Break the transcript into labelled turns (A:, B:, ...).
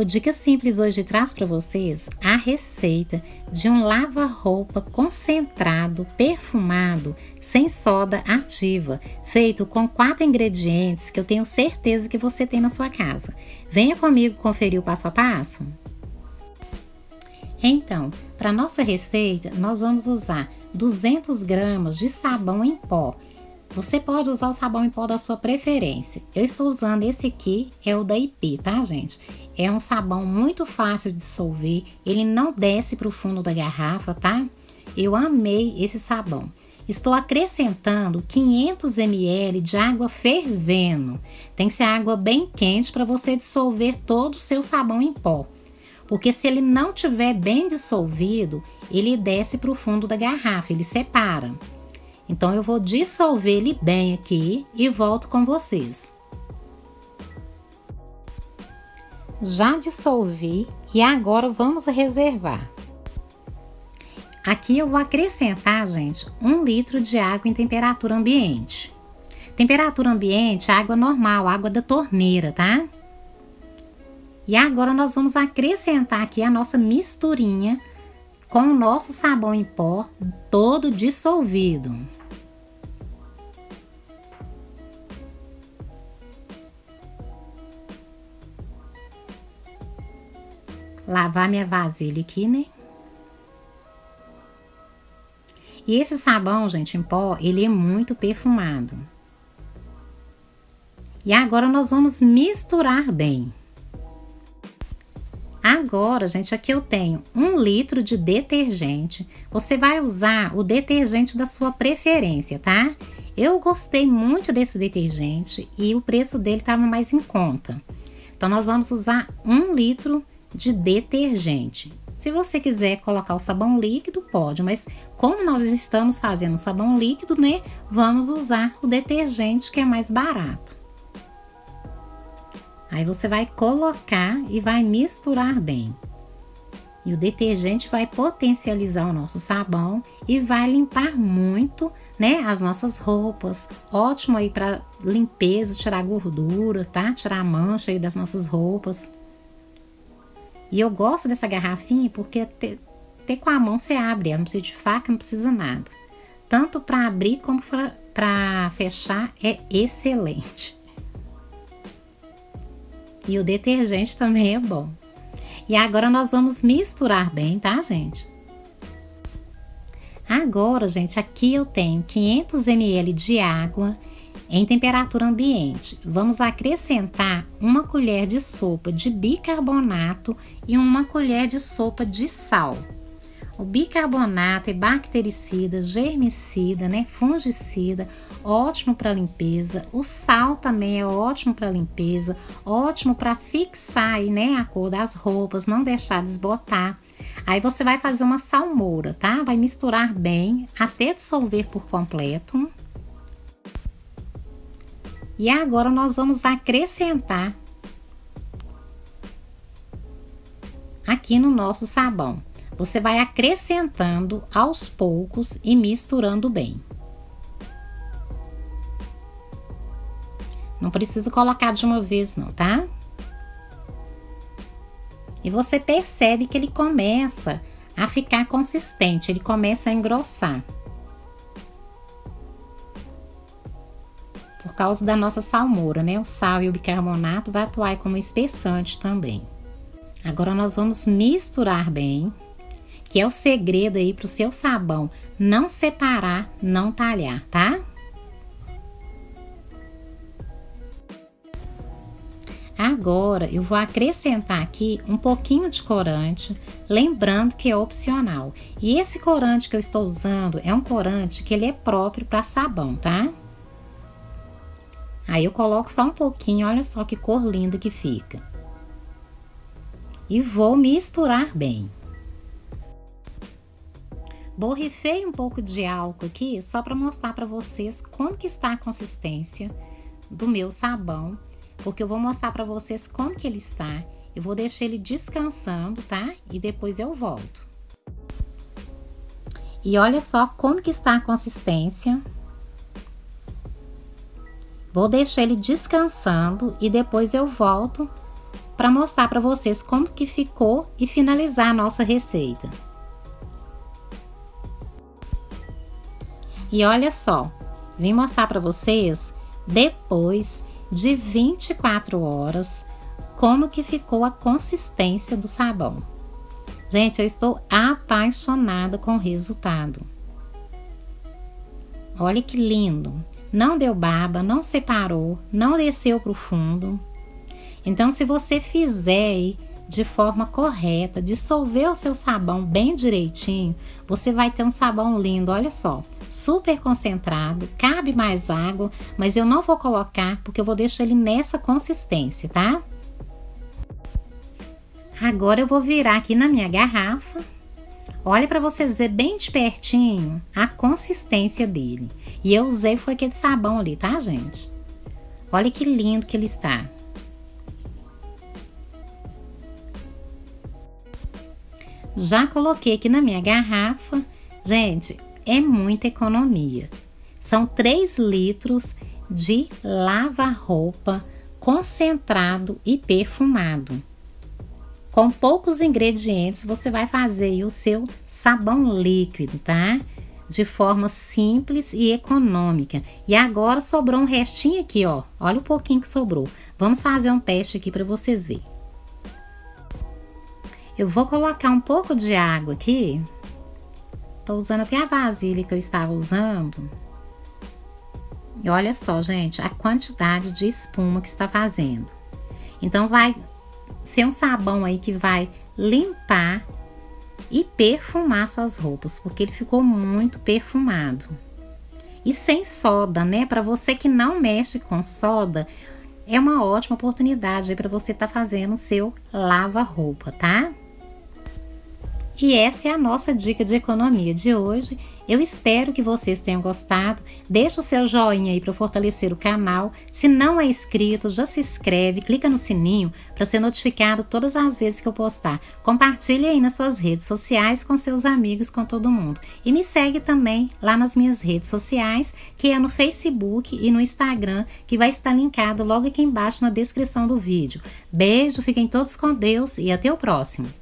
A: O Dica Simples hoje traz para vocês a receita de um lava-roupa concentrado, perfumado, sem soda ativa, feito com 4 ingredientes que eu tenho certeza que você tem na sua casa. Venha comigo conferir o passo a passo. Então, para nossa receita, nós vamos usar 200 gramas de sabão em pó. Você pode usar o sabão em pó da sua preferência. Eu estou usando esse aqui, é o da IP, tá, gente? É um sabão muito fácil de dissolver, ele não desce para o fundo da garrafa, tá? Eu amei esse sabão. Estou acrescentando 500 ml de água fervendo. Tem que ser água bem quente para você dissolver todo o seu sabão em pó. Porque se ele não tiver bem dissolvido, ele desce para o fundo da garrafa, ele separa. Então, eu vou dissolver ele bem aqui e volto com vocês. Já dissolvi e agora vamos reservar. Aqui eu vou acrescentar, gente, 1 litro de água em temperatura ambiente. Temperatura ambiente, água normal, água da torneira, tá? E agora nós vamos acrescentar aqui a nossa misturinha com o nosso sabão em pó todo dissolvido. Lavar minha vasilha aqui, né? E esse sabão, gente, em pó, ele é muito perfumado. E agora nós vamos misturar bem. Agora, gente, aqui eu tenho 1 litro de detergente. Você vai usar o detergente da sua preferência, tá? Eu gostei muito desse detergente e o preço dele estava mais em conta. Então, nós vamos usar 1 litro de detergente. Se você quiser colocar o sabão líquido, pode, mas como nós estamos fazendo sabão líquido, né? Vamos usar o detergente que é mais barato. Aí você vai colocar e vai misturar bem. E o detergente vai potencializar o nosso sabão e vai limpar muito, né, as nossas roupas. Ótimo aí para limpeza, tirar gordura, tá? Tirar a mancha aí das nossas roupas. E eu gosto dessa garrafinha porque até com a mão você abre, ela não precisa de faca, não precisa nada. Tanto para abrir como para fechar é excelente. E o detergente também é bom. E agora nós vamos misturar bem, tá, gente? Agora, gente, aqui eu tenho 500 ml de água em temperatura ambiente. Vamos acrescentar 1 colher de sopa de bicarbonato e 1 colher de sopa de sal. O bicarbonato é bactericida, germicida, né, fungicida, ótimo para limpeza. O sal também é ótimo para limpeza, ótimo para fixar aí, né, a cor das roupas, não deixar desbotar. Aí você vai fazer uma salmoura, tá? Vai misturar bem até dissolver por completo. E agora nós vamos acrescentar aqui no nosso sabão. Você vai acrescentando aos poucos e misturando bem. Não precisa colocar de uma vez não, tá? E você percebe que ele começa a ficar consistente, ele começa a engrossar. Por causa da nossa salmoura, né? O sal e o bicarbonato vai atuar como espessante também. Agora nós vamos misturar bem, que é o segredo aí para o seu sabão não separar, não talhar, tá? Agora eu vou acrescentar aqui um pouquinho de corante, lembrando que é opcional. E esse corante que eu estou usando é um corante que ele é próprio para sabão, tá? Aí eu coloco só um pouquinho, olha só que cor linda que fica. E vou misturar bem. Borrifei um pouco de álcool aqui, só para mostrar para vocês como que está a consistência do meu sabão. Porque eu vou mostrar para vocês como que ele está. Eu vou deixar ele descansando, tá? E depois eu volto. E olha só como que está a consistência. Vou deixar ele descansando e depois eu volto para mostrar para vocês como que ficou e finalizar a nossa receita. E olha só, vim mostrar para vocês depois de 24 horas como que ficou a consistência do sabão. Gente, eu estou apaixonada com o resultado. Olha que lindo! Não deu baba, não separou, não desceu para o fundo. Então, se você fizer aí de forma correta, dissolver o seu sabão bem direitinho, você vai ter um sabão lindo, olha só. Super concentrado, cabe mais água, mas eu não vou colocar porque eu vou deixar ele nessa consistência, tá? Agora eu vou virar aqui na minha garrafa. Olha para vocês verem bem de pertinho a consistência dele. E eu usei foi aquele sabão ali, tá, gente? Olha que lindo que ele está. Já coloquei aqui na minha garrafa. Gente, é muita economia. São 3 litros de lava-roupa concentrado e perfumado. Com poucos ingredientes, você vai fazer aí o seu sabão líquido, tá? De forma simples e econômica. E agora sobrou um restinho aqui, ó. Olha o pouquinho que sobrou. Vamos fazer um teste aqui para vocês verem. Eu vou colocar um pouco de água aqui. Tô usando até a vasilha que eu estava usando. E olha só, gente, a quantidade de espuma que está fazendo. Então, vai ser um sabão aí que vai limpar e perfumar suas roupas, porque ele ficou muito perfumado. E sem soda, né? Para você que não mexe com soda, é uma ótima oportunidade aí para você estar fazendo o seu lava-roupa, tá? E essa é a nossa dica de economia de hoje. Eu espero que vocês tenham gostado. Deixa o seu joinha aí para fortalecer o canal. Se não é inscrito, já se inscreve, clica no sininho para ser notificado todas as vezes que eu postar. Compartilhe aí nas suas redes sociais com seus amigos, com todo mundo. E me segue também lá nas minhas redes sociais, que é no Facebook e no Instagram, que vai estar linkado logo aqui embaixo na descrição do vídeo. Beijo, fiquem todos com Deus e até o próximo.